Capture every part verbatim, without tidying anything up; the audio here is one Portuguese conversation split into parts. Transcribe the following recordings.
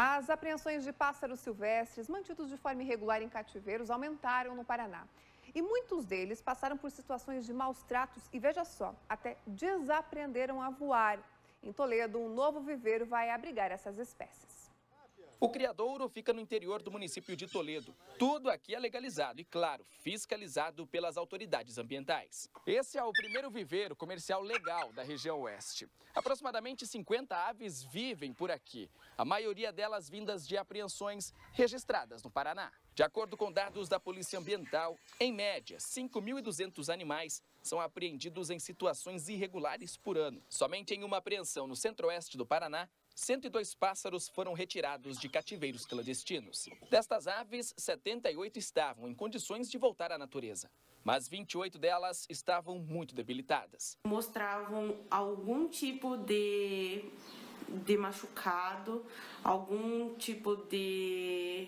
As apreensões de pássaros silvestres mantidos de forma irregular em cativeiros aumentaram no Paraná. E muitos deles passaram por situações de maus tratos e, veja só, até desaprenderam a voar. Em Toledo, um novo viveiro vai abrigar essas espécies. O criadouro fica no interior do município de Toledo. Tudo aqui é legalizado e, claro, fiscalizado pelas autoridades ambientais. Esse é o primeiro viveiro comercial legal da região oeste. Aproximadamente cinquenta aves vivem por aqui, a maioria delas vindas de apreensões registradas no Paraná. De acordo com dados da Polícia Ambiental, em média, cinco mil e duzentos animais são apreendidos em situações irregulares por ano. Somente em uma apreensão no centro-oeste do Paraná, cento e dois pássaros foram retirados de cativeiros clandestinos. Destas aves, setenta e oito estavam em condições de voltar à natureza, mas vinte e oito delas estavam muito debilitadas. Mostravam algum tipo de, de machucado, algum tipo de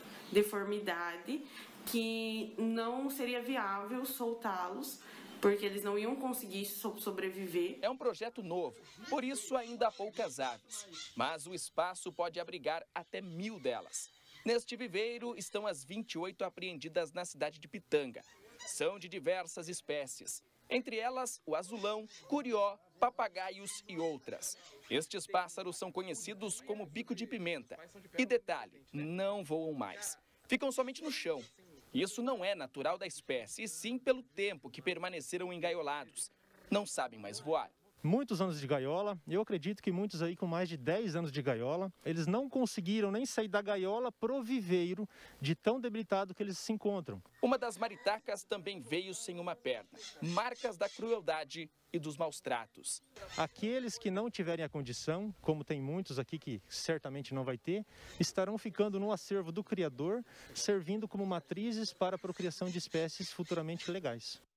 deformidade que não seria viável soltá-los, porque eles não iam conseguir sobreviver. É um projeto novo, por isso ainda há poucas aves, mas o espaço pode abrigar até mil delas. Neste viveiro estão as vinte e oito apreendidas na cidade de Pitanga. São de diversas espécies, entre elas o azulão, curió, papagaios e outras. Estes pássaros são conhecidos como bico de pimenta. E detalhe, não voam mais, ficam somente no chão. Isso não é natural da espécie, e sim pelo tempo que permaneceram engaiolados. Não sabem mais voar. Muitos anos de gaiola, eu acredito que muitos aí com mais de dez anos de gaiola, eles não conseguiram nem sair da gaiola pro viveiro de tão debilitado que eles se encontram. Uma das maritacas também veio sem uma perna, marcas da crueldade e dos maus tratos. Aqueles que não tiverem a condição, como tem muitos aqui que certamente não vai ter, estarão ficando no acervo do criador, servindo como matrizes para a procriação de espécies futuramente legais.